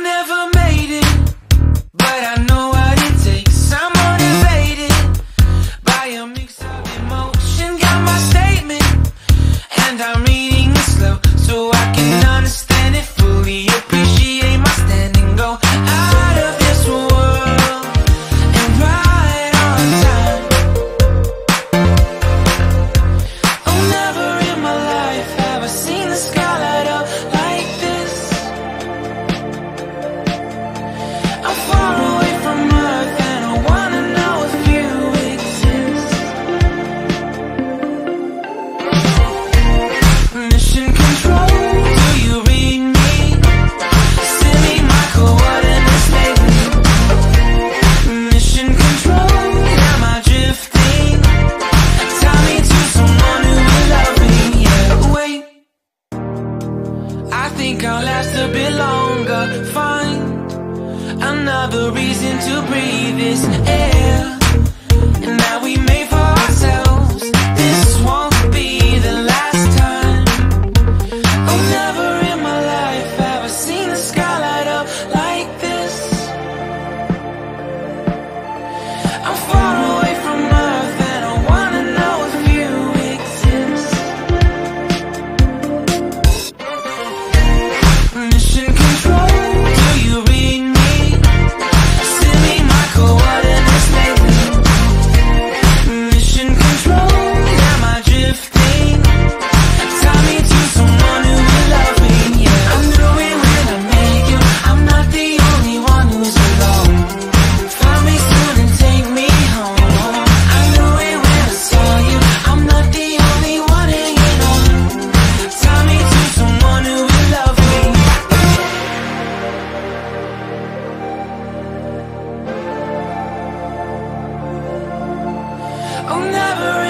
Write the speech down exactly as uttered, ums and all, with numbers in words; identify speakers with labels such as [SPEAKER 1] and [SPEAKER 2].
[SPEAKER 1] never made it, but I know what it takes. I'm motivated by a mix of emotion. Got my statement, and I'm reading it slow so I can understand it fully. Appreciate my standing, go out of this world and right on time. Oh, never in my life have I seen the sky light up like this. I'm far away from Earth and I wanna know if you exist. Mission control, do you read me? Send me my coordinates lately. Mission control, am I drifting? Tie me to someone who will love me. Yeah, wait, I think I'll last a bit longer. Find another reason to breathe this air, and that we made for ourselves. This won't be the last time. Oh, never in my life have I seen the sky light up like this. I'm far away from Earth and I wanna know if you exist. Mission control, do you read me? Send me my coordinates lately. Mission control, am I drifting? Tie me to someone who will love me. Yeah, I knew it when I met you. I'm not the only one who's alone. Find me soon and take me home. I knew it when I saw you. I'm not the only one hanging on. Tie me to someone who will love me. Oh, never